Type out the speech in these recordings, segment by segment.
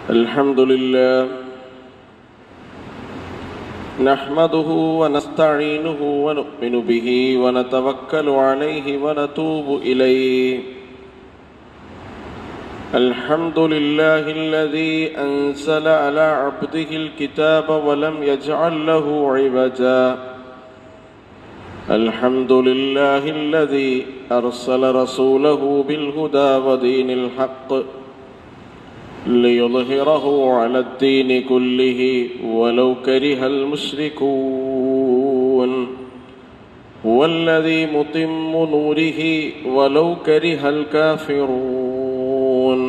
الحمد لله نحمده ونستعينه ونؤمن به ونتوكل عليه ونتوب إليه. الحمد لله الذي أنزل على عبده الكتاب ولم يجعل له عوجا. الحمد لله الذي أرسل رسوله بالهدى ودين الحق ليظهره على الدين كله ولو كره المشركون. هو الذي متم نوره ولو كره الكافرون.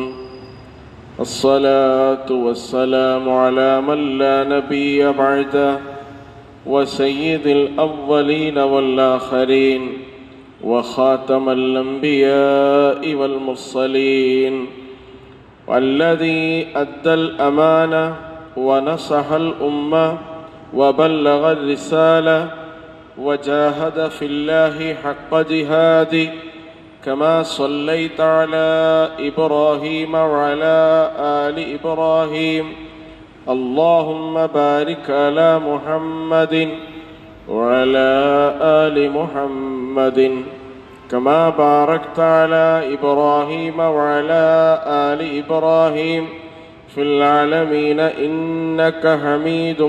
الصلاة والسلام على من لا نبي بعده وسيد الأولين والآخرين وخاتم الأنبياء والمرسلين، والذي أدى الأمانة ونصح الأمة وبلغ الرسالة وجاهد في الله حق جهاده. كما صليت على إبراهيم وعلى آل إبراهيم، اللهم بارك على محمد وعلى آل محمد كما باركت على إبراهيم وعلى آل إبراهيم في العالمين إنك حميد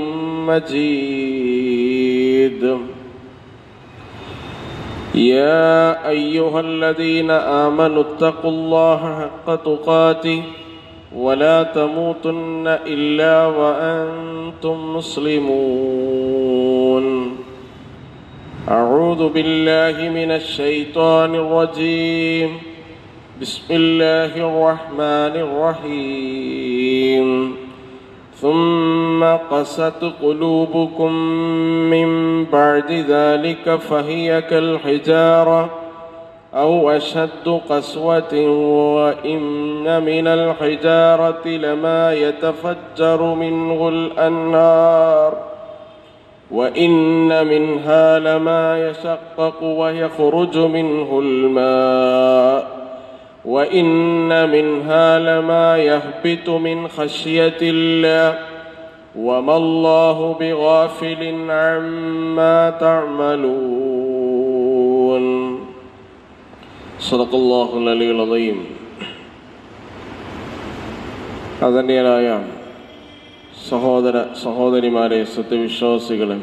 مجيد. يا أيها الذين آمنوا اتقوا الله حق تقاته ولا تموتن إلا وأنتم مسلمون. أعوذ بالله من الشيطان الرجيم. بسم الله الرحمن الرحيم. ثم قست قلوبكم من بعد ذلك فهي كالحجارة أو أشد قسوة وإن من الحجارة لما يتفجر منه الأنهار وإن منها لما يشقق ويخرج منه الماء وإن منها لما يهبط من خشية الله وما الله بغافل عما تعملون. صدق الله العلي العظيم. ആദരണീയരായ സഹോദര സഹോദരിമാരെ, സത്യവിശ്വാസികളെ,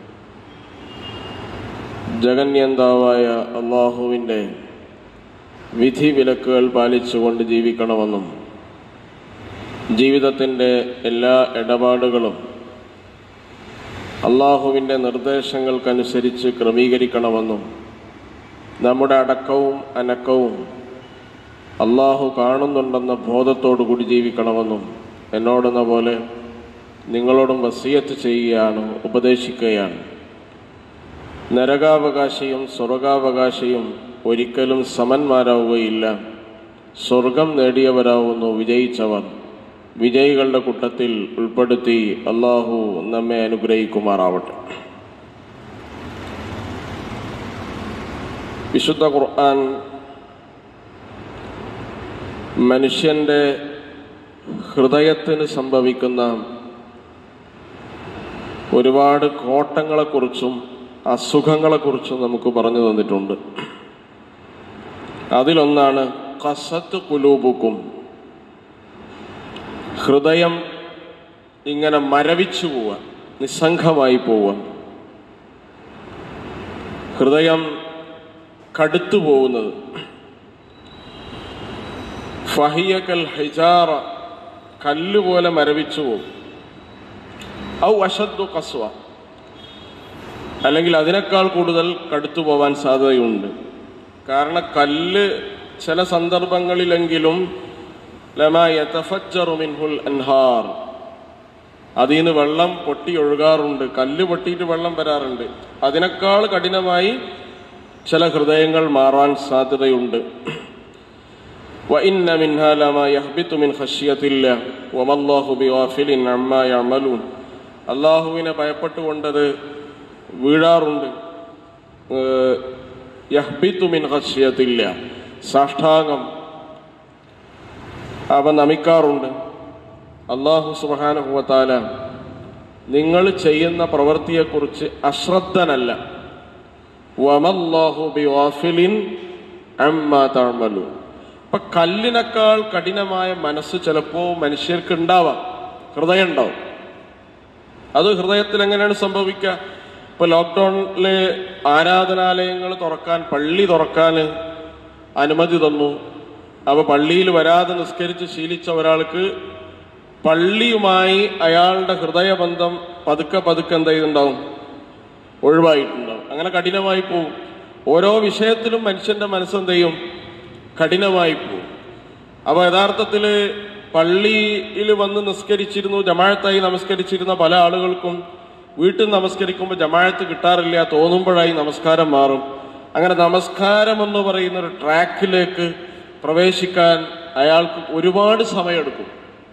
ജഗന്യന്താവായ അള്ളാഹുവിൻ്റെ വിധി വിലക്കുകൾ പാലിച്ചുകൊണ്ട് ജീവിക്കണമെന്നും ജീവിതത്തിൻ്റെ എല്ലാ ഇടപാടുകളും അള്ളാഹുവിൻ്റെ നിർദ്ദേശങ്ങൾക്കനുസരിച്ച് ക്രമീകരിക്കണമെന്നും നമ്മുടെ അടക്കവും അനക്കവും അള്ളാഹു കാണുന്നുണ്ടെന്ന ബോധത്തോടു കൂടി ജീവിക്കണമെന്നും എന്നോടെന്ന പോലെ നിങ്ങളോടും വസിയത്ത് ചെയ്യുകയാണ്, ഉപദേശിക്കുകയാണ്. നരകാവകാശിയും സ്വർഗാവകാശിയും ഒരിക്കലും സമന്മാരാവുകയില്ല. സ്വർഗം നേടിയവരാവുന്നു വിജയിച്ചവർ. വിജയികളുടെ കൂട്ടത്തിൽ ഉൾപ്പെടുത്തി അള്ളാഹു നമ്മെ അനുഗ്രഹിക്കുമാറാവട്ടെ. വിശുദ്ധ ഖുർആൻ മനുഷ്യൻ്റെ ഹൃദയത്തിന് സംഭവിക്കുന്ന ഒരുപാട് കോട്ടങ്ങളെക്കുറിച്ചും അസുഖങ്ങളെക്കുറിച്ചും നമുക്ക് പറഞ്ഞു തന്നിട്ടുണ്ട്. അതിലൊന്നാണ് ഖസത്ത് ഖുലൂബുക്കും. ഹൃദയം ഇങ്ങനെ മരവിച്ചു പോവുക, നിസ്സംഗമായി പോവുക, ഹൃദയം കടുത്തു പോകുന്നത്. ഫഹിയകൽ ഹിജാറ, കല്ലുപോലെ മരവിച്ചു പോകും. ഔ അശദ്ദു ഖസ്വ, അല്ലെങ്കിൽ അതിനേക്കാൾ കൂടുതൽ കടുത്തു പോവാൻ സാധ്യതയുണ്ട്. കാരണം കല്ല് ചില സന്ദർഭങ്ങളിലെങ്കിലും ലമാ യതഫജ്ജറു മിൻഹുൽ അൻഹാർ, അതിൽ നിന്ന് വെള്ളം പൊട്ടി ഒഴുകാറുണ്ട്. കല്ല് പൊട്ടിയിട്ട് വെള്ളം വരാറുണ്ട്. അതിനേക്കാൾ കഠിനമായി ചില ഹൃദയങ്ങൾ മാറാൻ സാധ്യതയുണ്ട്. വഇന്ന മിൻഹാ ലമാ യഹ്ബിതു മിൻ ഖശ്യത്തില്ലാഹ് വമല്ലാഹു ബിഗാഫിലിൻ അമ്മാ യഅമലൂൻ. അല്ലാഹുവിനെ ഭയപ്പെട്ടുകൊണ്ടത് വീഴാറുണ്ട്. യഹ്ബിതു മിൻ ഖശ്യത്തില്ലാഹ്, സാഷ്ടാംഗം അവ നമിക്കാറുണ്ട്. അല്ലാഹു സുബ്ഹാനഹു വ തആല നിങ്ങൾ ചെയ്യുന്ന പ്രവൃത്തിയെക്കുറിച്ച് അശ്രദ്ധനല്ല. വമല്ലാഹു ബിഗാഫിലിൻ അമ്മാ തഅമലൂൻ. അപ്പൊ കല്ലിനേക്കാൾ കഠിനമായ മനസ്സ് ചിലപ്പോൾ മനുഷ്യർക്ക് ഉണ്ടാവാം, ഹൃദയം ഉണ്ടാവും. അത് ഹൃദയത്തിൽ എങ്ങനെയാണ് സംഭവിക്കുക? ഇപ്പൊ ലോക്ക്ഡൌണില് ആരാധനാലയങ്ങൾ തുറക്കാൻ, പള്ളി തുറക്കാൻ അനുമതി തന്നു. അപ്പൊ പള്ളിയിൽ വരാതെ നിസ്കരിച്ച് ശീലിച്ച ഒരാൾക്ക് പള്ളിയുമായി അയാളുടെ ഹൃദയബന്ധം പതുക്കെ പതുക്കെ എന്ത് ചെയ്തിട്ടുണ്ടാവും? ഒഴിവായിട്ടുണ്ടാവും. അങ്ങനെ കഠിനമായി പോവും. ഓരോ വിഷയത്തിലും മനുഷ്യന്റെ മനസ്സെന്ത് ചെയ്യും? കഠിനമായി പോവും. അപ്പൊ യഥാർത്ഥത്തിൽ പള്ളിയിൽ വന്ന് നിസ്കരിച്ചിരുന്നു, ജമാഅത്തായി നമസ്കരിച്ചിരുന്ന പല ആളുകൾക്കും വീട്ടിൽ നമസ്കരിക്കുമ്പോൾ ജമാഅത്ത് കിട്ടാറില്ല, തോന്നുമ്പോഴായി നമസ്കാരം മാറും. അങ്ങനെ നമസ്കാരം എന്ന് പറയുന്ന ഒരു ട്രാക്കിലേക്ക് പ്രവേശിക്കാൻ അയാൾക്ക് ഒരുപാട് സമയമെടുക്കും.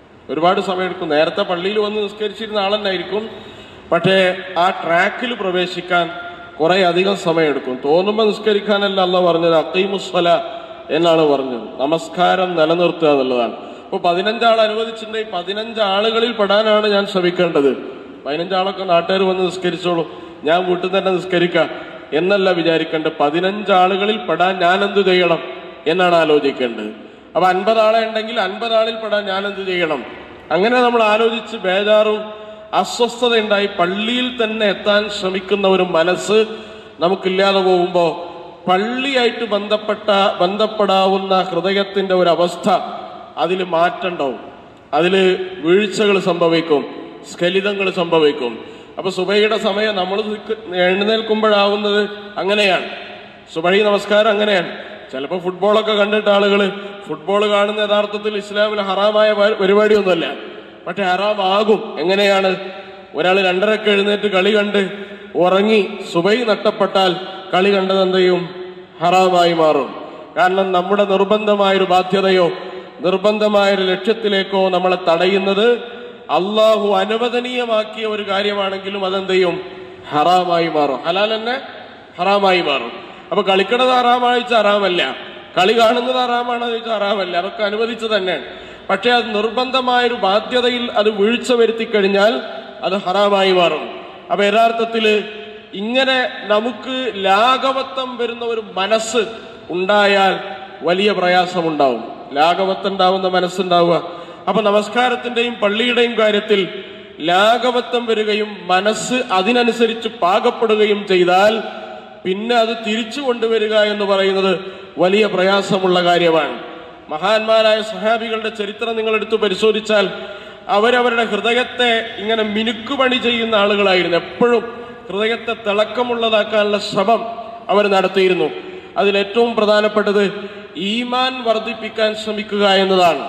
നേരത്തെ പള്ളിയിൽ വന്ന് നിസ്കരിച്ചിരുന്ന ആളെന്നായിരിക്കും, പക്ഷേ ആ ട്രാക്കിൽ പ്രവേശിക്കാൻ കുറെ അധികം സമയമെടുക്കും. തോന്നുമ്പോൾ നിസ്കരിക്കാനല്ല അല്ലാഹു പറഞ്ഞത്, അഖീമുസ്സല എന്നാണ് പറഞ്ഞത്. നമസ്കാരം നിലനിർത്തുക എന്നുള്ളതാണ്. ഇപ്പൊ 15 ആൾ അനുവദിച്ചിട്ടുണ്ടെങ്കിൽ 15 ആളുകളിൽ പെടാനാണ് ഞാൻ ശ്രമിക്കേണ്ടത്. 15 ആളൊക്കെ നാട്ടുകാർ വന്ന് നിസ്കരിച്ചോളൂ, ഞാൻ വീട്ടിൽ തന്നെ നിസ്കരിക്കാം എന്നല്ല വിചാരിക്കേണ്ടത്. 15 ആളുകളിൽ പെടാൻ ഞാൻ എന്ത് ചെയ്യണം എന്നാണ് ആലോചിക്കേണ്ടത്. അപ്പൊ 50 ആളെ ഉണ്ടെങ്കിൽ 50 ആളിൽ പെടാൻ ഞാൻ എന്ത് ചെയ്യണം? അങ്ങനെ നമ്മൾ ആലോചിച്ച് ബേജാറും അസ്വസ്ഥത ഉണ്ടായി പള്ളിയിൽ തന്നെ എത്താൻ ശ്രമിക്കുന്ന ഒരു മനസ്സ് നമുക്കില്ലാതെ പോകുമ്പോൾ പള്ളിയായിട്ട് ബന്ധപ്പെടാവുന്ന ഹൃദയത്തിന്റെ ഒരു അവസ്ഥ, അതിൽ മാറ്റമുണ്ടാവും, അതിൽ വീഴ്ചകൾ സംഭവിക്കും, സ്ഖലിതങ്ങൾ സംഭവിക്കും. അപ്പൊ സുബഹിയുടെ സമയം നമ്മൾ എഴുന്നേൽക്കുമ്പോഴാവുന്നത് അങ്ങനെയാണ്. സുബഹി നമസ്കാരം അങ്ങനെയാണ്. ചിലപ്പോൾ ഫുട്ബോളൊക്കെ കണ്ടിട്ട് ആളുകൾ ഫുട്ബോൾ കാണുന്ന യഥാർത്ഥത്തിൽ ഇസ്ലാമിൽ ഹറാമായ പരിപാടിയൊന്നുമല്ല, പക്ഷെ ഹറാമാകും. എങ്ങനെയാണ്? ഒരാൾ 2:30 എഴുന്നേറ്റ് കളി കണ്ട് ഉറങ്ങി സുബഹി നഷ്ടപ്പെട്ടാൽ കളി കണ്ടത് എന്ത് ചെയ്യും? ഹറാമായി മാറും. കാരണം നമ്മുടെ നിർബന്ധമായൊരു ബാധ്യതയോ നിർബന്ധമായൊരു ലക്ഷ്യത്തിലേക്കോ നമ്മളെ തടയുന്നത് അള്ളാഹു അനുവദനീയമാക്കിയ ഒരു കാര്യമാണെങ്കിലും അതെന്ത് ചെയ്യും? ഹറാമായി മാറും. ഹലാൽ തന്നെ ഹറാമായി മാറും. അപ്പൊ കളിക്കണത് ഹറാമായിച്ച ഹറാമല്ല, കളി കാണുന്നത് ഹറാമാണോ ചോദിച്ചാൽ ഹറാമല്ല, അതൊക്കെ അനുവദിച്ചു തന്നെയാണ്. പക്ഷെ അത് നിർബന്ധമായൊരു ബാധ്യതയിൽ അത് വീഴ്ച വരുത്തി കഴിഞ്ഞാൽ അത് ഹറാമായി മാറും. അപ്പൊ യഥാർത്ഥത്തില് ഇങ്ങനെ നമുക്ക് ലാഘവത്വം വരുന്ന ഒരു മനസ്സ് ഉണ്ടായാൽ വലിയ പ്രയാസമുണ്ടാവും. ലാഘവത്വം ഉണ്ടാവുന്ന മനസ്സുണ്ടാവുക. അപ്പൊ നമസ്കാരത്തിന്റെയും പള്ളിയുടെയും കാര്യത്തിൽ ലാഘവത്വം വരികയും മനസ്സ് അതിനനുസരിച്ച് പാകപ്പെടുകയും ചെയ്താൽ പിന്നെ അത് തിരിച്ചു കൊണ്ടുവരിക എന്ന് പറയുന്നത് വലിയ പ്രയാസമുള്ള കാര്യമാണ്. മഹാന്മാരായ സഹാബികളുടെ ചരിത്രം നിങ്ങൾ എടുത്തു പരിശോധിച്ചാൽ അവരവരുടെ ഹൃദയത്തെ ഇങ്ങനെ മിനുക്കുപണി ചെയ്യുന്ന ആളുകളായിരുന്നു. എപ്പോഴും ഹൃദയത്തെ തിളക്കമുള്ളതാക്കാനുള്ള ശ്രമം അവർ നടത്തിയിരുന്നു. അതിലേറ്റവും പ്രധാനപ്പെട്ടത് ഈമാൻ വർദ്ധിപ്പിക്കാൻ ശ്രമിക്കുക എന്നതാണ്.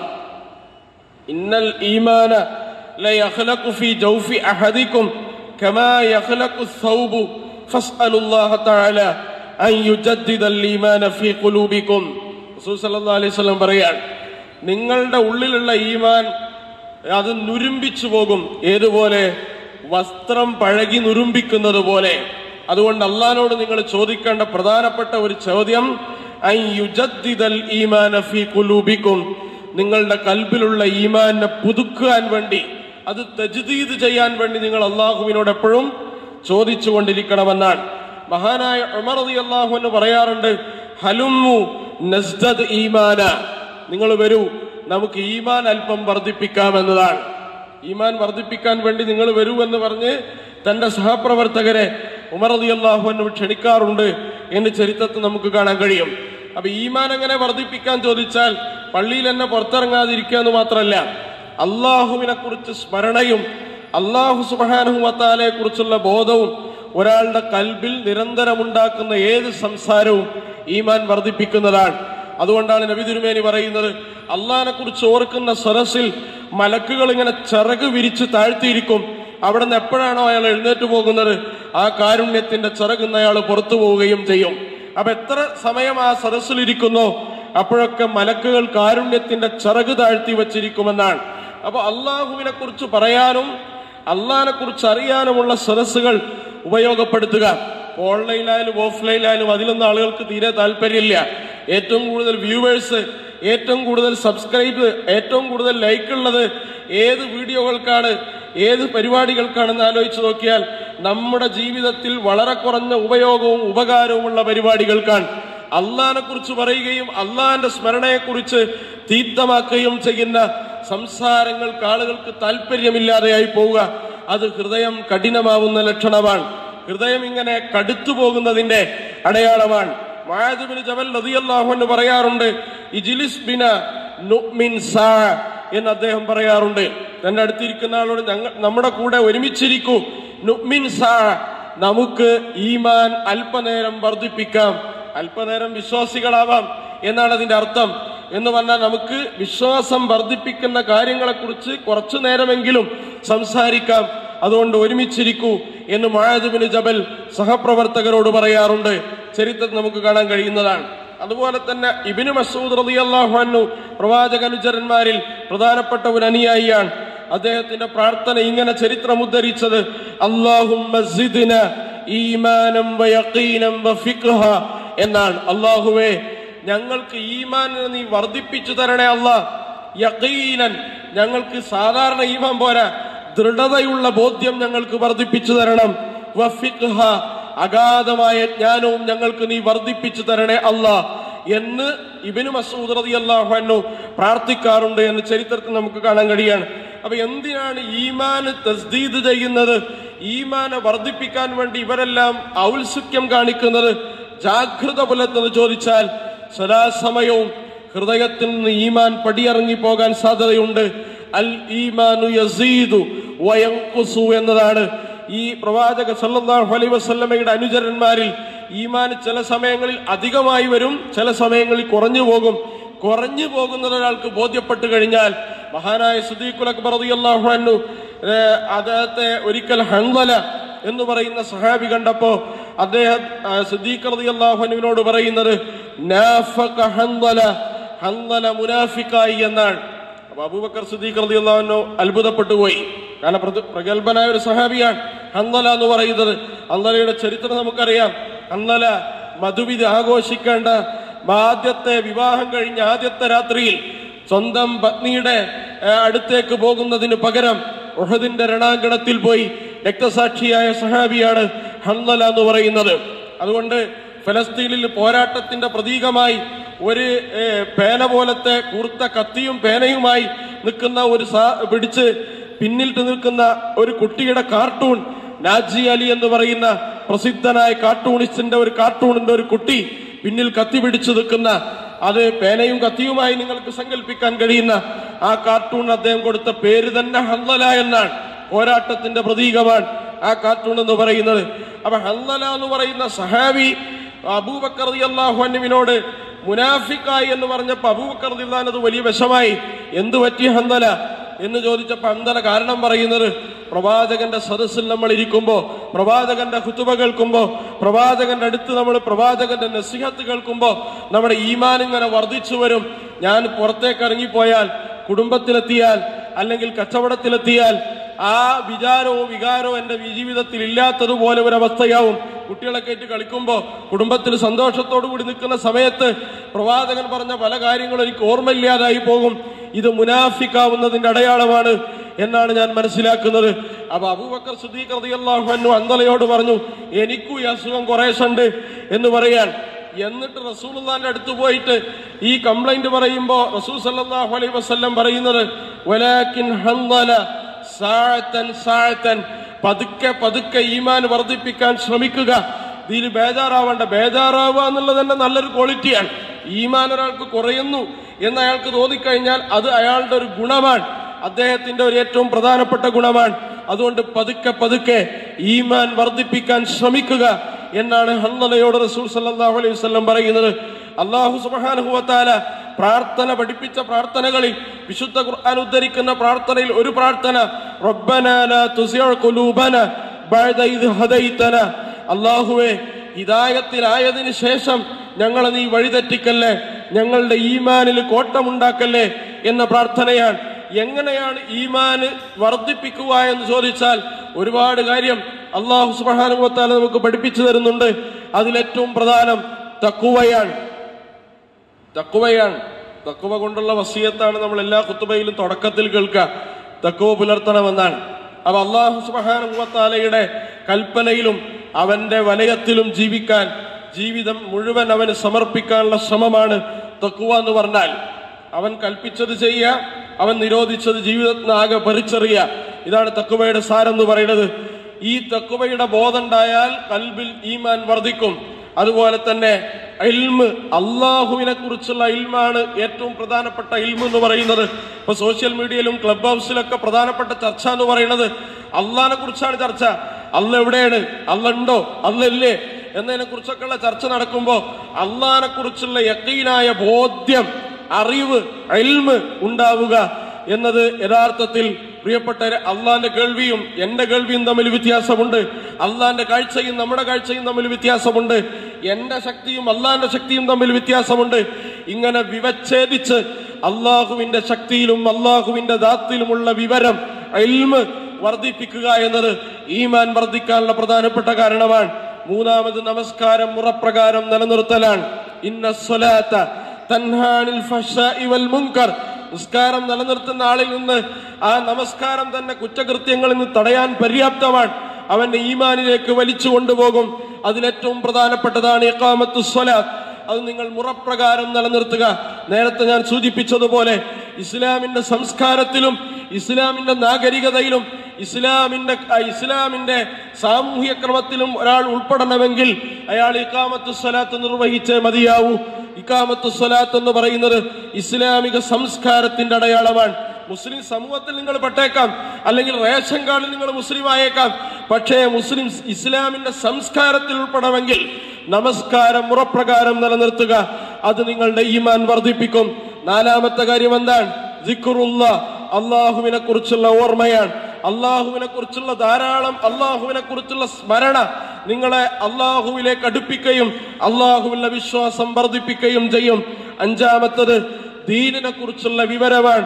ഇന്നൽ ഈമാന ലയഖ്ലഖു ഫീ ജൗഫി അഹദികും കമാ യഖ്ലഖു ثوب ഫസ്അലുല്ലാഹ തആല അൻ യുജദ്ദിദൽ ഈമാന ഫീ ഖുലൂബികും. റസൂൽ സല്ലല്ലാഹു അലൈഹി വസല്ലം പറയാണ്, നിങ്ങളുടെ ഉള്ളിലുള്ള ഈമാൻ അത് നുരുമ്പിച്ചു പോകും. ഏതുപോലെ? വസ്ത്രം പഴകി നുരുമ്പിക്കുന്നത് പോലെ. അതുകൊണ്ട് അള്ളാഹിനോട് നിങ്ങൾ ചോദിക്കേണ്ട പ്രധാനപ്പെട്ട ഒരു ചോദ്യം, അൻ യുജദ്ദിദൽ ഈമാന ഫീ ഖുലൂബികും, നിങ്ങളുടെ കൽബിലുള്ള ഈമാനെ പുതുക്കാൻ വേണ്ടി, അത് തജ്ദീദ് ചെയ്യാൻ വേണ്ടി നിങ്ങൾ അള്ളാഹുവിനോട് എപ്പോഴും ചോദിച്ചുകൊണ്ടിരിക്കണമെന്നാണ്. മഹാനായ ഉമർ റളിയല്ലാഹു അൻഹു പറയാറുണ്ട്, ഹലുമ്മു നസ്ദദ് ഈമാന, നിങ്ങൾ വരൂ നമുക്ക് ഈമാൻ അല്പം വർദ്ധിപ്പിക്കാമെന്നതാണ്. ഈമാൻ വർദ്ധിപ്പിക്കാൻ വേണ്ടി നിങ്ങൾ വരൂ എന്ന് പറഞ്ഞ് തന്റെ സഹപ്രവർത്തകരെ ഉമർ റളിയല്ലാഹു അൻഹു ക്ഷണിക്കാറുണ്ട് എന്ന് ചരിത്രത്തിൽ നമുക്ക് കാണാൻ കഴിയും. അപ്പൊ ഈമാൻ എങ്ങനെ വർദ്ധിപ്പിക്കാൻ ചോദിച്ചാൽ പള്ളിയിൽ തന്നെ പുറത്തിറങ്ങാതിരിക്കുക എന്ന് മാത്രമല്ല, അള്ളാഹുവിനെ കുറിച്ച് സ്മരണയും അള്ളാഹു സുബ്ഹാനഹു വ തആലയെ കുറിച്ചുള്ള ബോധവും ഒരാളുടെ കൽബിൽ നിരന്തരം ഉണ്ടാക്കുന്ന ഏത് സംസാരവും ഈമാൻ വർദ്ധിപ്പിക്കുന്നതാണ്. അതുകൊണ്ടാണ് നബി തിരുമേനി പറയുന്നത്, അള്ളാഹിനെ കുറിച്ച് ഓർക്കുന്ന സരസിൽ മലക്കുകൾ ഇങ്ങനെ ചിറക് വിരിച്ച് താഴ്ത്തിയിരിക്കും. അവിടെ നിന്ന് എപ്പോഴാണോ അയാൾ എഴുന്നേറ്റ് പോകുന്നത് ആ കാരുണ്യത്തിന്റെ ചിറകുന്ന അയാൾ പുറത്തു പോവുകയും ചെയ്യും. അപ്പൊ എത്ര സമയം ആ സരസിലിരിക്കുന്നോ അപ്പോഴൊക്കെ മലക്കുകൾ കാരുണ്യത്തിന്റെ ചിറക് താഴ്ത്തി വച്ചിരിക്കുമെന്നാണ്. അപ്പൊ അള്ളാഹുവിനെ കുറിച്ച് പറയാനും അള്ളാഹിനെ കുറിച്ച് അറിയാനുമുള്ള സദസ്സുകൾ ഉപയോഗപ്പെടുത്തുക. ഓൺലൈനിലായാലും ഓഫ്ലൈനിലായാലും അതിലൊന്നും ആളുകൾക്ക് തീരെ താല്പര്യമില്ല. ഏറ്റവും കൂടുതൽ വ്യൂവേഴ്സ് ഏറ്റവും കൂടുതൽ സബ്സ്ക്രൈബ്, ഏറ്റവും കൂടുതൽ ലൈക്ക് ഉള്ളത് ഏത് വീഡിയോകൾക്കാണ്, ഏത് പരിപാടികൾക്കാണെന്ന് ആലോചിച്ച് നോക്കിയാൽ നമ്മുടെ ജീവിതത്തിൽ വളരെ കുറഞ്ഞ ഉപയോഗവും ഉപകാരവുമുള്ള പരിപാടികൾക്കാണ്. അള്ളാഹിനെ കുറിച്ച് പറയുകയും അള്ളാഹിന്റെ സ്മരണയെക്കുറിച്ച് തീർത്ഥമാക്കുകയും ചെയ്യുന്ന സംസാരങ്ങൾക്ക് ആളുകൾക്ക് താല്പര്യമില്ലാതെയായി പോവുക. അത് ഹൃദയം കഠിനമാവുന്ന ലക്ഷണമാണ്. ഹൃദയം ഇങ്ങനെ കടുത്തു പോകുന്നതിന്റെ അടയാളമാണ്. മുആദ് ബിൻ ജബൽ റളിയല്ലാഹു അൻഹു പറയാറുണ്ട്, ഇജ്ലിസ് ബിന നുഅ്മിൻ സാ എന്ന് അദ്ദേഹം പറയാറുണ്ട്. തന്റെ അടുത്തിരിക്കുന്ന ആളോട് നമ്മുടെ കൂടെ ഒരുമിച്ചിരിക്കൂ, നുഅ്മിൻ സാ, നമുക്ക് ഈമാൻ അല്പനേരം വർദ്ധിപ്പിക്കാം, അല്പനേരം വിശ്വാസികളാവാം എന്നാണ് അതിന്റെ അർത്ഥം. എന്ന് പറഞ്ഞാൽ നമുക്ക് വിശ്വാസം വർദ്ധിപ്പിക്കുന്ന കാര്യങ്ങളെക്കുറിച്ച് കുറച്ചു നേരമെങ്കിലും സംസാരിക്കാം, അതുകൊണ്ട് ഒരുമിച്ചിരിക്കൂ എന്ന് മുആദ് ബിൻ ജബൽ സഹപ്രവർത്തകരോട് പറയാറുണ്ട്. ചരിത്രത്തിൽ നമുക്ക് കാണാൻ കഴിയുന്നതാണ്. അതുപോലെ തന്നെ ഇബ്നു മസ്ഊദ് റളിയല്ലാഹു അൻഹു പ്രവാചകാനുചരന്മാരിൽ പ്രധാനപ്പെട്ട ഒരു അനുയായിയാണ്. അദ്ദേഹത്തിന്റെ പ്രാർത്ഥന ഇങ്ങനെ ചരിത്രം ഉദ്ധരിച്ചത്, അല്ലാഹുമ്മ സിദ്ന ഈമാനം വയഖീനം വഫിഖ്ഹ എന്നാണ്. അല്ലാഹുവേ, ഞങ്ങൾക്ക് ഈമാനിനെ നീ വർദ്ധിപ്പിച്ചു തരണേ അല്ലാഹ്. യഖീനൻ, ഞങ്ങൾക്ക് സാധാരണ ഈമാൻ പോരാ, ദൃഢതയുള്ള ബോധ്യം ഞങ്ങൾക്ക് വർദ്ധിപ്പിച്ചു തരണം. വഫിഖ്ഹ, അഗാധമായ ജ്ഞാനവും ഞങ്ങൾക്ക് നീ വർദ്ധിപ്പിച്ചു തരണേ അല്ലാഹ് എന്ന് ഇബ്നു മസ്ഊദ് റളിയല്ലാഹു അൻഹു പ്രാർത്ഥിക്കാറുണ്ട് എന്ന് ചരിത്രത്തിൽ നമുക്ക് കാണാൻ കഴിയാണ്. അപ്പൊ എന്തിനാണ് ഈമാന് തസ്ദീദ് ചെയ്യുന്നത്, ഈമാനെ വർദ്ധിപ്പിക്കാൻ വേണ്ടി ഇവരെല്ലാം ഔത്സുക്യം കാണിക്കുന്നത്, ജാഗ്രത പുലർത്തുന്നത് ചോദിച്ചാൽ സദാസമയവും ഹൃദയത്തിൽ നിന്ന് ഈമാൻ പടിയിറങ്ങി പോകാൻ സാധ്യതയുണ്ട്. അൽ ഈമാനു യസീദു വയൻഖുസു എന്നതാണ്. ഈ പ്രവാചക സല്ലല്ലാഹു അലൈഹി വസല്ലമയുടെ അനുചരന്മാരിൽ ഈമാൻ ചില സമയങ്ങളിൽ അധികമായി വരും, ചില സമയങ്ങളിൽ കുറഞ്ഞു പോകും. കുറഞ്ഞു പോകുന്നത് ഒരാൾക്ക് ബോധ്യപ്പെട്ടു കഴിഞ്ഞാൽ, മഹാനായ സിദ്ദീഖുൽ അക്ബർ റളിയല്ലാഹു അൻഹു അദ്ദേഹത്തെ ഒരിക്കൽ ഹൻദല എന്ന് പറയുന്ന സഹാബി കണ്ടപ്പോ അദ്ദേഹം സിദ്ദീഖ് റളിയല്ലാഹു അൻഹുവിനോട് പറയുന്നത്, നാഫഖ ഹൻദല, ഹൻദല മുനാഫിഖായി എന്നാണ്. അപ്പൊ അബൂബക്കർ സിദ്ദീഖ് റളിയല്ലാഹു അൻഹു അത്ഭുതപ്പെട്ടു പോയി. കാരണം പ്രഗത്ഭനായ ഒരു സഹാബിയാണ് ഹൻദല എന്ന് പറയുന്നത്. ഹൻദലയുടെ ചരിത്രം നമുക്കറിയാം. ഹൻദല മധുവിധി ആഘോഷിക്കേണ്ട ആദ്യത്തെ വിവാഹം കഴിഞ്ഞ ആദ്യത്തെ രാത്രിയിൽ സ്വന്തം പത്നിയുടെ അടുത്തേക്ക് പോകുന്നതിന് പകരം ഉഹദിന്റെ രണാങ്കണത്തിൽ പോയി രക്തസാക്ഷിയായ സഹാബിയാണ് ഹൻദല എന്ന് പറയുന്നത്. അതുകൊണ്ട് ഫലസ്തീനിൽ പോരാട്ടത്തിന്റെ പ്രതീകമായി ഒരു പേന പോലത്തെ കൂർത്ത കത്തിയും പേനയുമായി നിൽക്കുന്ന ഒരു പിടിച്ച് പിന്നിൽ നിൽക്കുന്ന ഒരു കുട്ടിയുടെ കാർട്ടൂൺ, നാജി അലി എന്ന് പറയുന്ന പ്രസിദ്ധനായ കാർട്ടൂണിസ്റ്റിന്റെ ഒരു കാർട്ടൂണിന്റെ ഒരു കുട്ടി പിന്നിൽ കത്തി പിടിച്ചു നിൽക്കുന്ന, അത് പേനയും കത്തിയുമായി നിങ്ങൾക്ക് സങ്കല്പിക്കാൻ കഴിയുന്ന ആ കാർട്ടൂൺ അദ്ദേഹം കൊടുത്ത പേര് തന്നെ ഹൻദല എന്നാണ്. പോരാട്ടത്തിന്റെ പ്രതീകമാണ് ആ കാർട്ടൂൺ എന്ന് പറയുന്നത്. അപ്പൊ ഹൻദല എന്ന് പറയുന്ന സഹാബി അബൂബക്കർ റളിയല്ലാഹു അൻഹുവിനോട് മുനാഫിക്കായി എന്ന് പറഞ്ഞപ്പോ അബൂബക്കർ റളിയല്ലാഹു അൻഹു വലിയ വിഷമായി. എന്തു പറ്റി ഹൻദല എന്ന് ചോദിച്ചപ്പോ ഹൻദല കാരണം പറയുന്നത്, പ്രവാചകന്റെ സദസ്സിൽ നമ്മൾ ഇരിക്കുമ്പോ, പ്രവാചകന്റെ ഖുതുബ കേൾക്കുമ്പോ, പ്രവാചകന്റെ അടുത്ത് നമ്മൾ പ്രവാചകന്റെ നസിഹത്ത് കേൾക്കുമ്പോ നമ്മുടെ ഈമാൻ ഇങ്ങനെ വർദ്ധിച്ചു വരും. ഞാൻ പുറത്തേക്ക് ഇറങ്ങിപ്പോയാൽ, കുടുംബത്തിലെത്തിയാൽ അല്ലെങ്കിൽ കച്ചവടത്തിലെത്തിയാൽ ആ വിചാരവും വികാരവും എന്റെ ജീവിതത്തിൽ ഇല്ലാത്തതുപോലെ ഒരവസ്ഥയാവും. കുട്ടികളൊക്കെ ആയിട്ട് കളിക്കുമ്പോൾ കുടുംബത്തിൽ സന്തോഷത്തോടു കൂടി നിൽക്കുന്ന സമയത്ത് പ്രവാചകൻ പറഞ്ഞ പല കാര്യങ്ങളും എനിക്ക് ഓർമ്മയില്ലാതായി പോകും. ഇത് മുനാഫിക്കാവുന്നതിന്റെ അടയാളമാണ് എന്നാണ് ഞാൻ മനസ്സിലാക്കുന്നത്. അപ്പൊ അബൂബക്കർ സിദ്ദീഖ് റളിയല്ലാഹു അൻഹു ഹൻദലയോട് പറഞ്ഞു, എനിക്കും ഈ അസുഖം കുറേശ്ശുണ്ട് എന്ന് പറയാൻ. എന്നിട്ട് റസൂലുള്ളാഹിന്റെ അടുത്ത് പോയിട്ട് ഈ കംപ്ലൈന്റ് പറയുമ്പോ റസൂൽ സല്ലല്ലാഹു അലൈഹി വസല്ലം പറയുന്നത്, വലാകിൻ ഹൻദല സാഅതൻ സാഅതൻ, പതുക്കെ പതുക്കെ ഈമാൻ വർദ്ധിപ്പിക്കാൻ ശ്രമിക്കുക. ഇതിൽ ബേജാറാവേണ്ട. ബേജാറാവുക എന്നുള്ളത് തന്നെ നല്ലൊരു ക്വാളിറ്റിയാണ്. ഈമാൻ ഒരാൾക്ക് കുറയുന്നു എന്ന് അയാൾക്ക് തോന്നിക്കഴിഞ്ഞാൽ അത് അയാളുടെ ഒരു ഗുണമാണ്, അദ്ദേഹത്തിന്റെ ഒരു ഏറ്റവും പ്രധാനപ്പെട്ട ഗുണമാണ്. അതുകൊണ്ട് പതുക്കെ പതുക്കെ ഈമാൻ വർദ്ധിപ്പിക്കാൻ ശ്രമിക്കുക എന്നാണ് ഹൻദലയോട് റസൂൽ സല്ലല്ലാഹു അലൈഹി വസല്ലം പറയുന്നത്. അല്ലാഹു സുബ്ഹാനഹു വ തആല പ്രാർത്ഥന പഠിപ്പിച്ച പ്രാർത്ഥനകളിൽ, വിശുദ്ധ ഖുർആൻ ഉദ്ധരിക്കുന്ന പ്രാർത്ഥനയിൽ ഒരു പ്രാർത്ഥന, റബ്ബനാ ലാ തുസിഅ ഖുലൂബനാ ബഅദ ഇദ് ഹദൈതനാ, അല്ലാഹുവേ ഹിദായത്തിലായതിനു ശേഷം ഞങ്ങളെ നീ വഴിതെറ്റിക്കല്ലേ, ഞങ്ങളുടെ ഈമാനിൽ കോട്ടമുണ്ടാക്കല്ലേ എന്ന പ്രാർത്ഥനയാണ്. എങ്ങനെയാണ് ഈമാന് വർദ്ധിപ്പിക്കുക എന്ന് ചോദിച്ചാൽ ഒരുപാട് കാര്യം അല്ലാഹു സുബ്ഹാനഹു വ തആല നമുക്ക് പഠിപ്പിച്ചു തരുന്നുണ്ട്. അതിലേറ്റവും പ്രധാനം തഖ്വയാണ്. തഖ്വ കൊണ്ടുള്ള വസിയത്താണ് നമ്മൾ എല്ലാ ഖുതുബയിലും തുടക്കത്തിൽ കേൾക്കുക. തഖ്വ പുലർത്തണമെന്നാണ്. അപ്പൊ അല്ലാഹു സുബ്ഹാനഹു വ തആലയുടെ കൽപ്പനയിലും അവന്റെ വലയത്തിലും ജീവിക്കാൻ, ജീവിതം മുഴുവൻ അവന് സമർപ്പിക്കാനുള്ള ശ്രമമാണ് തഖ്വ എന്ന് പറഞ്ഞാൽ. അവൻ കൽപ്പിച്ചത് ചെയ്യുക, അവൻ നിരോധിച്ചത് ജീവിതത്തിനാകെ പറിച്ചെറിയുക. ഇതാണ് തഖ്വയുടെ സാരം എന്ന് പറയുന്നത്. ഈ തഖ്വയുടെ ബോധം ഉണ്ടായാൽ ഖൽബിൽ ഈമാൻ വർദ്ധിക്കും. അതുപോലെ തന്നെ ഇൽമ്, അള്ളാഹുവിനെ കുറിച്ചുള്ള ഇൽമാണ് ഏറ്റവും പ്രധാനപ്പെട്ട ഇൽമ് എന്ന് പറയുന്നത്. ഇപ്പൊ സോഷ്യൽ മീഡിയയിലും ക്ലബ് ഹൗസിലൊക്കെ പ്രധാനപ്പെട്ട ചർച്ച എന്ന് പറയുന്നത് അള്ളാഹിനെ കുറിച്ചാണ് ചർച്ച. അള്ള എവിടെയാണ്, അള്ള ഉണ്ടോ, അള്ള ഇല്ലേ എന്നതിനെ കുറിച്ചൊക്കെയുള്ള ചർച്ച നടക്കുമ്പോ അള്ളാഹിനെ കുറിച്ചുള്ള യഖീനായ ബോധ്യം, അറിവ്, ഇൽമ് ഉണ്ടാവുക എന്നത് യഥാർത്ഥത്തിൽ പ്രിയപ്പെട്ട അള്ളാന്റെ കേൾവിയും എന്റെ കേൾവിയും തമ്മിൽ വ്യത്യാസമുണ്ട്. അള്ളാന്റെ കാഴ്ചയും നമ്മുടെ കാഴ്ചയും തമ്മിൽ വ്യത്യാസമുണ്ട്. എന്റെ ശക്തിയും അള്ളാന്റെ ശക്തിയും തമ്മിൽ വ്യത്യാസമുണ്ട്. ഇങ്ങനെ വിവച്ഛേദിച്ച് അള്ളാഹുവിന്റെ ശക്തിയിലും അള്ളാഹുവിന്റെ ദാത്തിലുമുള്ള വിവരം, ഇൽമ് വർദ്ധിപ്പിക്കുക എന്നത് ഈമാൻ വർദ്ധിക്കാനുള്ള പ്രധാനപ്പെട്ട കാരണമാണ്. മൂന്നാമത് നമസ്കാരം മുറപ്രകാരം നിലനിർത്തലാണ്. ഇന്ന സ്വലാത്ത തൻഹാ അനിൽ ഫഹ്ശാഇ വൽ മുൻകർ. നിസ്കാരം നിലനിർത്തുന്ന ആളിൽ നിന്ന് ആ നമസ്കാരം തന്നെ കുറ്റകൃത്യങ്ങളിൽ നിന്ന് തടയാൻ പര്യാപ്തമാണ്. അവന്റെ ഈമാനിലേക്ക് വലിച്ചു കൊണ്ടുപോകും. അതിലേറ്റവും പ്രധാനപ്പെട്ടതാണ് ഇഖാമത്തുസ് സ്വലാത്ത്. അത് നിങ്ങൾ മുറപ്രകാരം നിലനിർത്തുക. നേരത്തെ ഞാൻ സൂചിപ്പിച്ചതുപോലെ ഇസ്ലാമിന്റെ സംസ്കാരത്തിലും ഇസ്ലാമിന്റെ നാഗരികതയിലും ഇസ്ലാമിന്റെ സാമൂഹ്യ ക്രമത്തിലും ഒരാൾ ഉൾപ്പെടണമെങ്കിൽ അയാൾ ഇഖാമത്തുസ് സ്വലാത്ത് നിർവഹിച്ചേ മതിയാവൂ. ഇഖാമത്തുസ് സ്വലാത്ത് എന്ന് പറയുന്നത് ഇസ്ലാമിക സംസ്കാരത്തിന്റെ അടയാളമാണ്. മുസ്ലിം സമൂഹത്തിൽ നിങ്ങൾ പെട്ടേക്കാം, അല്ലെങ്കിൽ റേഷൻ കാർഡിൽ നിങ്ങൾ മുസ്ലിം ആയേക്കാം. പക്ഷേ മുസ്ലിം ഇസ്ലാമിന്റെ സംസ്കാരത്തിൽ ഉൾപ്പെടണമെങ്കിൽ നമസ്കാരം മുറപ്രകാരം നിലനിർത്തുക. അത് നിങ്ങളുടെ ഈമാൻ വർദ്ധിപ്പിക്കും. നാലാമത്തെ കാര്യം എന്താണ്? സിക്റുല്ലാഹ്, അള്ളാഹുവിനെ കുറിച്ചുള്ള ഓർമ്മയാണ്. അള്ളാഹുവിനെ കുറിച്ചുള്ള ധാരാളം അള്ളാഹുവിനെ കുറിച്ചുള്ള സ്മരണ നിങ്ങളെ അള്ളാഹുവിലേക്ക് അടുപ്പിക്കുകയും അള്ളാഹുവിന്റെ വിശ്വാസം വർദ്ധിപ്പിക്കുകയും ചെയ്യും. അഞ്ചാമത്തത് ദീനിനെ കുറിച്ചുള്ള വിവരമാണ്.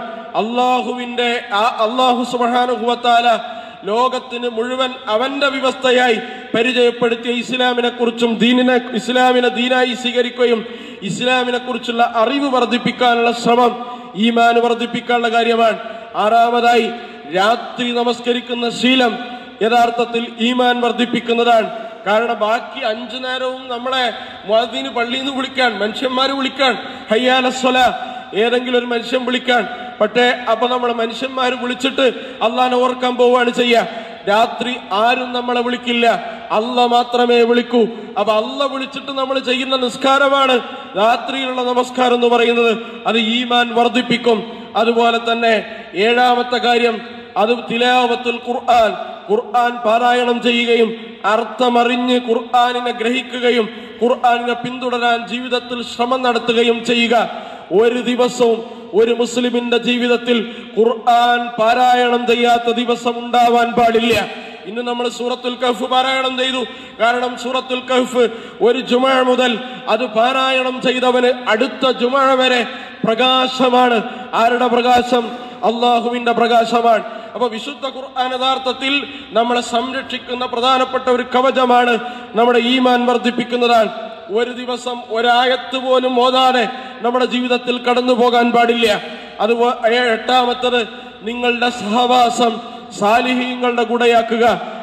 അള്ളാഹു സുബ്ഹാനഹു വ തആല ലോകത്തിന് മുഴുവൻ അവന്റെ വ്യവസ്ഥയായി പരിചയപ്പെടുത്തിയ ഇസ്ലാമിനെ കുറിച്ചും ഇസ്ലാമിനെ ദീനായി സ്വീകരിക്കുകയും ഇസ്ലാമിനെ കുറിച്ചുള്ള അറിവ് വർദ്ധിപ്പിക്കാനുള്ള ശ്രമം ഈമാൻ വർദ്ധിപ്പിക്കാനുള്ള കാര്യമാണ്. ആറാമതായി രാത്രി നമസ്കരിക്കുന്ന ശീലം യഥാർത്ഥത്തിൽ ഈമാൻ വർദ്ധിപ്പിക്കുന്നതാണ്. കാരണം ബാക്കി 5 നേരവും നമ്മളെ മുഅദ്ദിന് പള്ളിയിൽ നിന്ന് വിളിക്കാൻ, മനുഷ്യന്മാര് വിളിക്കാൻ, ഹയ്യ അലസ് സ്വലാ ഏതെങ്കിലും ഒരു മനുഷ്യൻ വിളിക്കാൻ. പക്ഷേ അപ്പൊ നമ്മളെ മനുഷ്യന്മാര് വിളിച്ചിട്ട് അള്ളാഹിനെ ഓർക്കാൻ പോവുകയാണ് ചെയ്യുക. രാത്രി ആരും നമ്മളെ വിളിക്കില്ല, അള്ള മാത്രമേ വിളിക്കൂ. അപ്പൊ അള്ള വിളിച്ചിട്ട് നമ്മൾ ചെയ്യുന്ന നിസ്കാരമാണ് രാത്രിയിലുള്ള നമസ്കാരം എന്ന് പറയുന്നത്. അത് ഈമാൻ വർദ്ധിപ്പിക്കും. അതുപോലെ തന്നെ ഏഴാമത്തെ കാര്യം അത് തിലാവത്തുൽ ഖുർആൻ, ഖുർആൻ പാരായണം ചെയ്യുകയും അർത്ഥമറിഞ്ഞ് ഖുർആനിനെ ഗ്രഹിക്കുകയും ഖുർആനിനെ പിന്തുടരാൻ ജീവിതത്തിൽ ശ്രമം നടത്തുകയും ചെയ്യുക. ഒരു ദിവസവും ഒരു മുസ്ലിമിന്റെ ജീവിതത്തിൽ ഖുർആൻ പാരായണം ചെയ്യാത്ത ദിവസം ഉണ്ടാവാൻ പാടില്ല. ഇന്ന് നമ്മൾ സൂറത്തുൽ കഹ്ഫ് പാരായണം ചെയ്തു. കാരണം സൂറത്തുൽ കഹ്ഫ് ഒരു ജുമുഅ മുതൽ അത് പാരായണം ചെയ്തവന് അടുത്ത ജുമുഅ വരെ പ്രകാശമാണ്. ആരുടെ പ്രകാശം? അള്ളാഹുവിന്റെ പ്രകാശമാണ്. അപ്പൊ വിശുദ്ധ ഖുർആൻ യഥാർത്ഥത്തിൽ നമ്മളെ സംരക്ഷിക്കുന്ന പ്രധാനപ്പെട്ട ഒരു കവചമാണ്, നമ്മുടെ ഈമാൻ വർദ്ധിപ്പിക്കുന്നതാണ്. ഒരു ദിവസം ഒരായത്ത് പോലും ഓതാതെ നമ്മുടെ ജീവിതത്തിൽ കടന്നു പോകാൻ പാടില്ല. അതുപോലെ എട്ടാമത്തത് നിങ്ങളുടെ സഹവാസം സാലിഹീങ്ങളുടെ കൂടെയാക്കുക.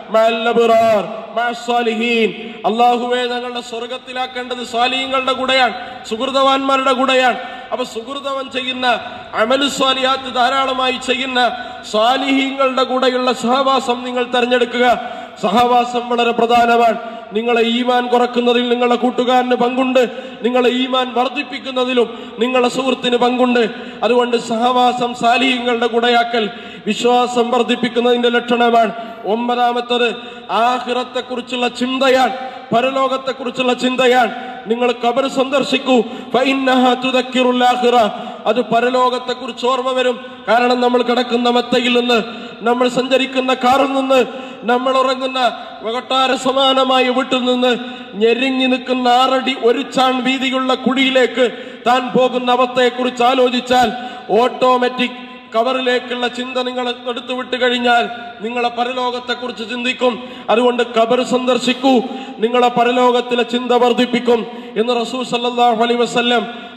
അള്ളാഹുവേ, ഞങ്ങളുടെ സ്വർഗത്തിലാക്കേണ്ടത് സാലിഹീങ്ങളുടെ കൂടെയാണ്, സുഹൃതവാന്മാരുടെ കൂടെയാണ്. അപ്പൊ സുഹൃതവൻ ചെയ്യുന്ന അമലു സ്വാലിഹാത്ത് ധാരാളമായി ചെയ്യുന്ന സാലിഹീങ്ങളുടെ കൂടെയുള്ള സഹവാസം നിങ്ങൾ തെരഞ്ഞെടുക്കുക. സഹവാസം വളരെ പ്രധാനമാണ്. നിങ്ങളെ ഈമാൻ കുറക്കുന്നതിൽ നിങ്ങളുടെ കൂട്ടുകാരന് പങ്കുണ്ട്, നിങ്ങളെ ഈമാൻ വർദ്ധിപ്പിക്കുന്നതിലും നിങ്ങളുടെ സുഹൃത്തിന് പങ്കുണ്ട്. അതുകൊണ്ട് സഹവാസം സാലിഹീങ്ങളുടെ കൂടെയാക്കൽ വിശ്വാസം വർദ്ധിപ്പിക്കുന്നതിന്റെ ലക്ഷണമാണ്. ഒമ്പതാമത്തത് ആഖിറത്തെ കുറിച്ചുള്ള ചിന്തയാണ്, പരലോകത്തെ കുറിച്ചുള്ള ചിന്തയാണ്. നിങ്ങൾ ഖബർ സന്ദർശിക്കൂ. ഫഇന്നഹാ തുദക്കിറുൽ ആഖിറ, അത് പരലോകത്തെ കുറിച്ച് ഓർമ്മ വരും. കാരണം നമ്മൾ കിടക്കുന്ന മെത്തയിൽ നിന്ന്, നമ്മൾ സഞ്ചരിക്കുന്ന കാറിൽ നിന്ന്, നമ്മൾ ഉറങ്ങുന്ന കൊട്ടാര സമാനമായ വീട്ടിൽ നിന്ന് ഞെരിഞ്ഞു നിൽക്കുന്ന 6 അടി 1 ചാൺ വീതിയുള്ള കുഴിയിലേക്ക് താൻ പോകുന്ന അവസ്ഥയെ കുറിച്ച് ആലോചിച്ചാൽ ഓട്ടോമാറ്റിക് ഖബറിലേക്കുള്ള ചിന്ത നിങ്ങൾ എടുത്തു വിട്ടു കഴിഞ്ഞാൽ നിങ്ങളെ പരലോകത്തെ കുറിച്ച് ചിന്തിക്കും. അതുകൊണ്ട് ഖബർ സന്ദർശിക്കൂ, നിങ്ങളെ പരലോകത്തിലെ ചിന്ത വർദ്ധിപ്പിക്കും എന്ന് റസൂൽ സല്ലല്ലാഹു അലൈഹി വസല്ലം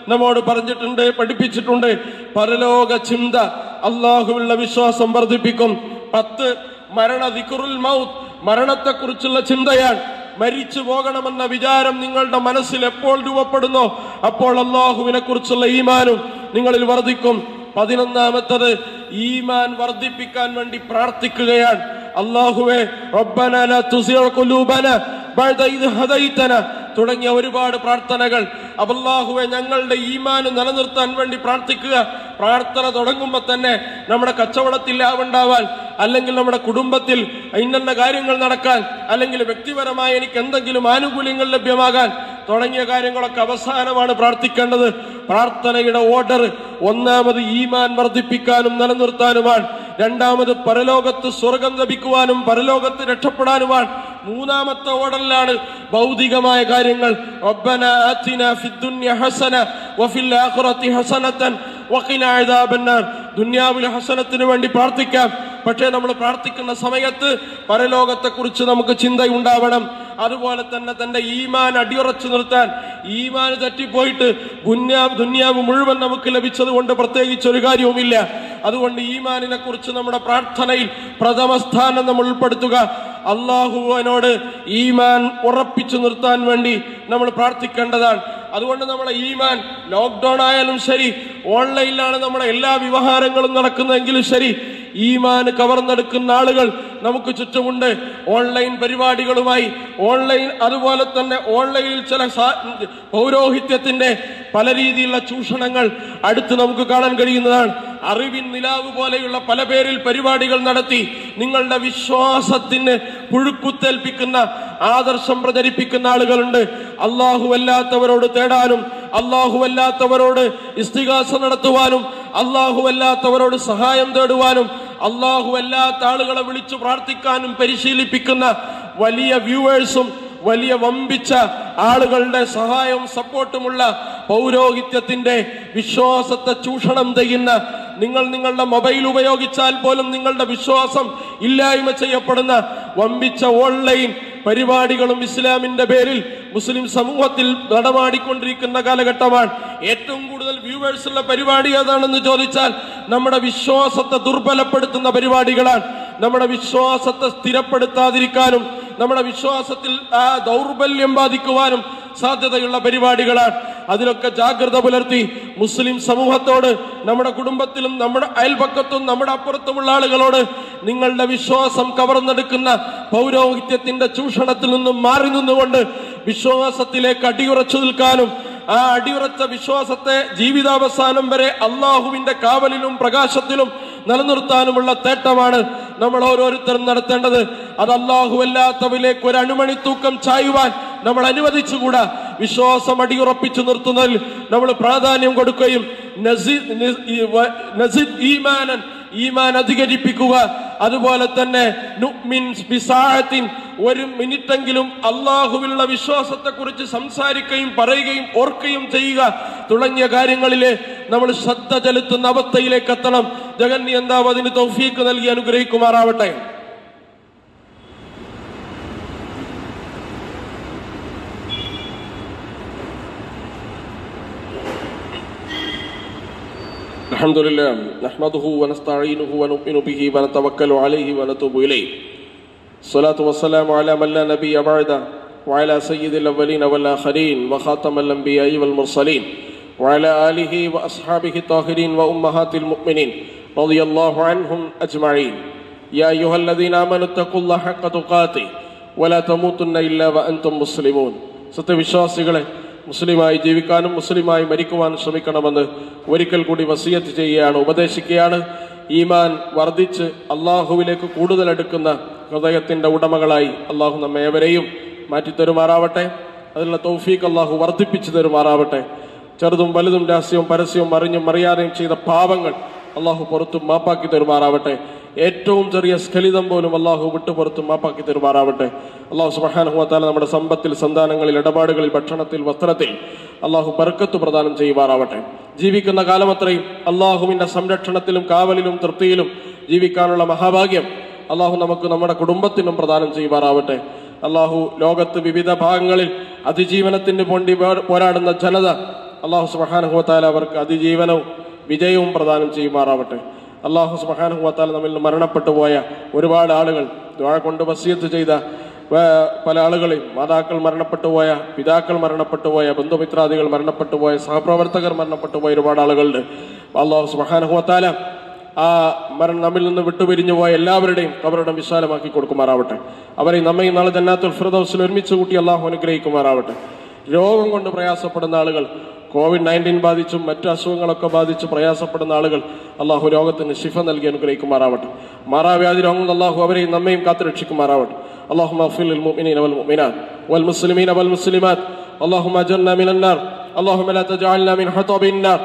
നമ്മോട് പറഞ്ഞിട്ടുണ്ട്, പഠിപ്പിച്ചിട്ടുണ്ട്. പരലോക ചിന്ത, അള്ളാഹുവിലുള്ള വിശ്വാസം വർദ്ധിപ്പിക്കും. 10 മരണ ദിക്റുൽ മൗത്ത്, മരണത്തെക്കുറിച്ചുള്ള ചിന്തയാണ്. മരിച്ചു പോകണമെന്ന വിചാരം നിങ്ങളുടെ മനസ്സിൽ എപ്പോൾ രൂപപ്പെടുന്നോ അപ്പോൾ അള്ളാഹുവിനെ കുറിച്ചുള്ള ഈമാനും നിങ്ങളിൽ വർദ്ധിക്കും. 11ാമത്തത് ഈമാൻ വർദ്ധിപ്പിക്കാൻ വേണ്ടി പ്രാർത്ഥിക്കുകയാണ്. അല്ലാഹുവേ റബ്ബനാ ലാ തുസിഗ് ഖുലൂബനാ ബഅദ ഇദ് ഹദൈതനാ തുടങ്ങിയ ഒരുപാട് പ്രാർത്ഥനകൾ. അല്ലാഹുവേ ഞങ്ങളുടെ ഈമാൻ നിലനിർത്താൻ വേണ്ടി പ്രാർത്ഥിക്കുക. പ്രാർത്ഥന തുടങ്ങുമ്പോൾ തന്നെ നമ്മുടെ കച്ചവടത്തിൽ ലാഭമുണ്ടാവാൻ, അല്ലെങ്കിൽ നമ്മുടെ കുടുംബത്തിൽ ഇന്ന കാര്യങ്ങൾ നടക്കാൻ, അല്ലെങ്കിൽ വ്യക്തിപരമായി എനിക്ക് എന്തെങ്കിലും ആനുകൂല്യങ്ങൾ ലഭ്യമാകാൻ തുടങ്ങിയ കാര്യങ്ങളൊക്കെ അവസാനമാണ് പ്രാർത്ഥിക്കേണ്ടത്. പ്രാർത്ഥനയുടെ ഓർഡർ ഒന്നാമത് ഈമാൻ വർദ്ധിപ്പിക്കാനും നിലനിർത്താനുമാണ്. രണ്ടാമത് പരലോകത്ത് സ്വർഗം ലഭിക്കുവാനും പരലോകത്ത് രക്ഷപ്പെടാനുമാണ്. മൂന്നാമത്തെ ഓർഡറിലാണ് ഭൗതികമായ കാര്യങ്ങൾ. റബ്ബനാ ആതിനാ ഫിദ്ദുനിയ ഹസന വഫിൽ ആഖിറതി ഹസനതൻ വഖിനാ അദാബന്നാർ. ദുനിയാവിൽ ഹസനത്തിന് വേണ്ടി പ്രാർത്ഥിക്കാം, പക്ഷേ നമ്മൾ പ്രാർത്ഥിക്കുന്ന സമയത്ത് പരലോകത്തെക്കുറിച്ച് നമുക്ക് ചിന്തയുണ്ടാവണം. അതുപോലെ തന്നെ തന്റെ ഈമാൻ അടിയുറച്ചു നിർത്താൻ, ഈമാൻ തെറ്റിപ്പോയിട്ട് ദുനിയാവ് മുഴുവൻ നമുക്ക് ലഭിച്ചത് കൊണ്ട് പ്രത്യേകിച്ച് ഒരു കാര്യവുമില്ല. അതുകൊണ്ട് ഈമാനിനെ കുറിച്ച് നമ്മുടെ പ്രാർത്ഥനയിൽ പ്രഥമ സ്ഥാനം നമ്മൾ ഉൾപ്പെടുത്തുക. അള്ളാഹുവിനോട് ഈമാൻ ഉറപ്പിച്ചു നിർത്താൻ വേണ്ടി നമ്മൾ പ്രാർത്ഥിക്കേണ്ടതാണ്. അതുകൊണ്ട് നമ്മളെ ഈമാൻ ലോക്ക്ഡൌൺ ആയാലും ശരി, ഓൺലൈനിലാണ് നമ്മുടെ എല്ലാ വ്യവഹാരങ്ങളും നടക്കുന്നതെങ്കിലും ശരി, ഈമാൻ കവർന്നെടുക്കുന്ന ആളുകൾ നമുക്ക് ചുറ്റുമുണ്ട്. ഓൺലൈൻ പരിപാടികളുമായി അതുപോലെ തന്നെ ഓൺലൈനിൽ ചില പൗരോഹിത്യത്തിന്റെ പല രീതിയിലുള്ള ചൂഷണങ്ങൾ അടുത്ത് നമുക്ക് കാണാൻ കഴിയുന്നതാണ്. അറിവിൻ നിലാവ് പോലെയുള്ള പല പേരിൽ പരിപാടികൾ നടത്തി നിങ്ങളുടെ വിശ്വാസത്തിന് പുഴുക്കുത്തേൽപ്പിക്കുന്ന ആദർശം പ്രചരിപ്പിക്കുന്ന ആളുകളുണ്ട്. അല്ലാഹുവല്ലാത്തവരോട് തേടാനും അല്ലാഹുവല്ലാത്തവരോട് ഇസ്തിഗാസ നടത്തുവാനും അല്ലാഹുവല്ലാത്തവരോട് സഹായം തേടുവാനും അല്ലാഹുവല്ലാത്ത ആളുകളെ വിളിച്ചു പ്രാർത്ഥിക്കാനും പരിശീലിപ്പിക്കുന്ന വലിയ വ്യൂവേഴ്സും വലിയ വമ്പിച്ച ആളുകളുടെ സഹായവും സപ്പോർട്ടുമുള്ള പൗരോഹിത്യത്തിന്റെ വിശ്വാസത്തെ ചൂഷണം ചെയ്യുന്ന, നിങ്ങളുടെ മൊബൈൽ ഉപയോഗിച്ചാൽ പോലും നിങ്ങളുടെ വിശ്വാസം ഇല്ലായ്മ ചെയ്യപ്പെടുന്ന വമ്പിച്ച ഓൺലൈൻ പരിപാടികളും ഇസ്ലാമിന്റെ പേരിൽ മുസ്ലിം സമൂഹത്തിൽ നടമാടിക്കൊണ്ടിരിക്കുന്ന കാലഘട്ടമാണ്. ഏറ്റവും കൂടുതൽ വ്യൂവേഴ്സ് ഉള്ള പരിപാടി ഏതാണെന്ന് ചോദിച്ചാൽ നമ്മുടെ വിശ്വാസത്തെ ദുർബലപ്പെടുത്തുന്ന പരിപാടികളാണ്. നമ്മുടെ വിശ്വാസത്തെ സ്ഥിരപ്പെടുത്താതിരിക്കാനും നമ്മുടെ വിശ്വാസത്തിൽ ദൗർബല്യം ബാധിക്കുവാനും സാധ്യതയുള്ള പരിപാടികളാണ്. അതിലൊക്കെ ജാഗ്രത പുലർത്തി മുസ്ലിം സമൂഹത്തോട്, നമ്മുടെ കുടുംബത്തിലും നമ്മുടെ അയൽപക്കത്തും നമ്മുടെ അപ്പുറത്തുമുള്ള ആളുകളോട് നിങ്ങളുടെ വിശ്വാസം കവർന്നെടുക്കുന്ന പൗരോഹിത്യത്തിന്റെ ചൂഷണത്തിൽ നിന്നും മാറി നിന്നുകൊണ്ട് വിശ്വാസത്തിലേക്ക് അടിയുറച്ചു നിൽക്കാനും ആ അടിയുറച്ച വിശ്വാസത്തെ ജീവിതാവസാനം വരെ അള്ളാഹുവിന്റെ കാവലിലും പ്രകാശത്തിലും നിലനിർത്താനുമുള്ള തേട്ടമാണ് നമ്മൾ ഓരോരുത്തരും നടത്തേണ്ടത്. അത് അല്ലാഹുവല്ലാത്തവരിലേക്ക് ഒരു അണുമണിത്തൂക്കം ചായുവാൻ നമ്മൾ അനുവദിച്ചുകൂടാ. വിശ്വാസം അടിയുറപ്പിച്ചു നിർത്തുന്നതിൽ നമ്മൾ പ്രാധാന്യം കൊടുക്കുകയും ഈമാൻ അധികരിപ്പിക്കുക. അതുപോലെ തന്നെ ഒരു മിനിറ്റെങ്കിലും അള്ളാഹുവിലുള്ള വിശ്വാസത്തെ കുറിച്ച് സംസാരിക്കുകയും പറയുകയും ഓർക്കുകയും ചെയ്യുക തുടങ്ങിയ കാര്യങ്ങളിലെ നമ്മൾ ശ്രദ്ധ ചെലുത്തുന്ന അവസ്ഥയിലേക്ക് എത്തണം. ജഗന്നിയന്താവ് അതിന് തൗഫീഖ് നൽകി അനുഗ്രഹിക്കുമാറാവട്ടെ. الحمدلله نحمده ونستعينه ونؤمن به ونتوكل عليه ونتوب إليه الصلاة والسلام على من لا نبي بعده وعلى سيد الأولين والآخرين وخاتم الأنبياء والمرسلين وعلى آله وأصحابه الطاهرين وأمهات المؤمنين رضي الله عنهم أجمعين يا أيها الذين آمنوا اتقوا الله حق تقاته ولا تموتن إلا وأنتم مسلمون. സത്യവിശ്വാസികളെ, മുസ്ലിമായി ജീവിക്കാനും മുസ്ലിമായി മരിക്കുവാനും ശ്രമിക്കണമെന്ന് ഒരിക്കൽ കൂടി വസിയത്ത് ചെയ്യുകയാണ്, ഉപദേശിക്കുകയാണ്. ഈമാൻ വർദ്ധിച്ച് അള്ളാഹുവിലേക്ക് കൂടുതൽ അടുക്കുന്ന ഹൃദയത്തിന്റെ ഉടമകളായി അള്ളാഹു നമ്മെ ഏവരെയും മാറ്റിത്തരുമാറാവട്ടെ. അതിനുള്ള തൗഫീഖ് അള്ളാഹു വർദ്ധിപ്പിച്ചു തരുമാറാവട്ടെ. ചെറുതും വലുതും രഹസ്യവും പരസ്യവും അറിഞ്ഞും അറിയാതെയും ചെയ്ത പാപങ്ങൾ അള്ളാഹു പുറത്തും മാപ്പാക്കി തരുമാറാവട്ടെ. ഏറ്റവും ചെറിയ സ്ഖലിതം പോലും അള്ളാഹു വിട്ടുപുറത്തും മാപ്പാക്കി തരുമാറാവട്ടെ. അള്ളാഹു സുബ്ഹാനഹു വ തആല നമ്മുടെ സമ്പത്തിൽ, സന്താനങ്ങളിൽ, ഇടപാടുകളിൽ, ഭക്ഷണത്തിൽ, വസ്ത്രത്തിൽ അള്ളാഹു ബർക്കത്ത് പ്രദാനം ചെയ്യുമാറാവട്ടെ. ജീവിക്കുന്ന കാലമത്രയും അള്ളാഹുവിന്റെ സംരക്ഷണത്തിലും കാവലിലും തൃപ്തിയിലും ജീവിക്കാനുള്ള മഹാഭാഗ്യം അള്ളാഹു നമുക്ക് നമ്മുടെ കുടുംബത്തിനും പ്രദാനം ചെയ്യുമാറാവട്ടെ. അള്ളാഹു ലോകത്ത് വിവിധ ഭാഗങ്ങളിൽ അതിജീവനത്തിന് വേണ്ടി പോരാടുന്ന ജനത അല്ലാഹു സുബ്ഹാനഹു വ തആല അവർക്ക് അതിജീവനവും വിജയവും പ്രദാനം ചെയ്യുമാറാവട്ടെ. അല്ലാഹു സുബ്ഹാനഹു വ തആല നമ്മിൽ നിന്ന് മരണപ്പെട്ടു പോയ ഒരുപാട് ആളുകൾ, ദുആ കൊണ്ട് വസിയത്ത് ചെയ്ത പല ആളുകളെയും, മാതാക്കൾ മരണപ്പെട്ടു പോയ, പിതാക്കൾ മരണപ്പെട്ടു പോയ, ബന്ധുമിത്രാദികൾ മരണപ്പെട്ടു പോയ, സഹപ്രവർത്തകർ മരണപ്പെട്ടു പോയ ഒരുപാട് ആളുകളുണ്ട്. അല്ലാഹു സുബ്ഹാനഹു വ തആല ആ നമ്മിൽ നിന്ന് വിട്ടുപിരിഞ്ഞു പോയ എല്ലാവരുടെയും ഖബറുടം വിശാലമാക്കി കൊടുക്കുമാറാവട്ടെ. അവരെ നമ്മയും നാളെ ജന്നാത്തുൽ ഫിർദൗസിൽ ഒരുമിച്ച് കൂട്ടി അല്ലാഹു അനുഗ്രഹിക്കുമാറാവട്ടെ. രോഗം കൊണ്ട് പ്രയാസപ്പെടുന്ന ആളുകൾ, COVID-19 ബാധിച്ചും മറ്റു അസുഖങ്ങളൊക്കെ ബാധിച്ച് പ്രയാസപ്പെടുന്ന ആളുകൾ, അള്ളാഹു രോഗത്തിന് ശിഫ നൽകി അനുഗ്രഹിക്കുമാറാവട്ടെ. മാറാവ്യാധി രോഗങ്ങൾ അള്ളാഹു അവരെയും നമ്മയും കാത്തുരക്ഷിക്കുമാറാവട്ടെ. اللهم اغفر للمؤمنين والمؤمنات والمسلمين والمسلمات. اللهم اجرنا من النار. اللهم لا تجعلنا من حطب النار.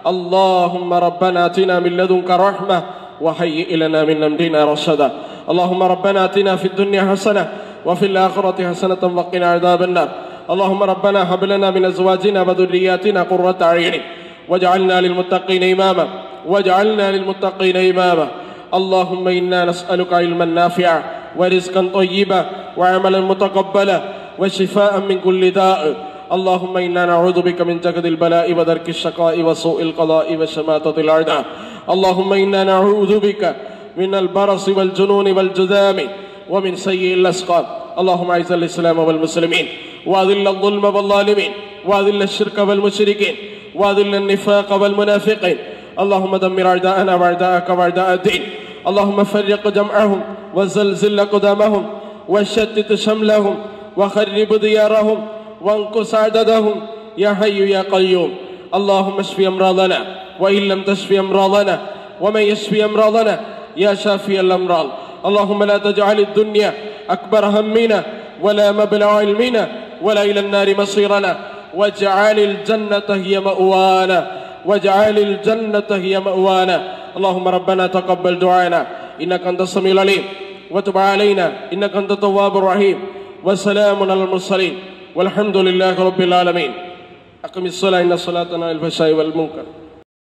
اللهم ربنا اتنا من لدنك رحمة وهيئ لنا من أمرنا رشدا. اللهم ربنا اتنا في الدنيا حسنة وفي الآخرة حسنة وقنا عذاب النار. اللهم ربنا هب لنا من أزواجنا وذرياتنا قرة أعين واجعلنا للمتقين إماما واجعلنا للمتقين إماما. اللهم إنا نسألك علما نافعا ورزقا طيبا وعملا متقبلا وشفاء من كل داء. اللهم إنا نعوذ بك من جهد البلاء ودرك الشقاء وسوء القضاء وشماتة الأعداء. اللهم إنا نعوذ بك من البرص والجنون والجذام ومن سيء الأسقام. اللهم أعز الإسلام والمسلمين وأذل الظلم والظالمين وأذل الشرك والمشركين وأذل النفاق والمنافقين. اللهم دمر أعداءنا وأعداءك وأعداء الدين. اللهم فرق جمعهم وزلزل أقدامهم وشتت شملهم وخرب ديارهم وانقص عددهم يا حي يا قيوم. اللهم اشف أمراضنا وإن لم تشف أمراضنا ومن يشفي أمراضنا يا شافي الأمراض. اللهم لا تجعل الدنيا أكبر همنا ولا مبلغ علمنا ولا إلى النار مصيرنا واجعل الجنة هي مأوانا واجعل الجنة هي مأوانا. اللهم ربنا تقبل دعانا إنك أنت السميع العليم وتب علينا إنك أنت التواب الرحيم. وسلام على المرسلين والحمد لله رب العالمين. أقم الصلاة إن الصلاة تنهى عن الفحشاء والمنكر.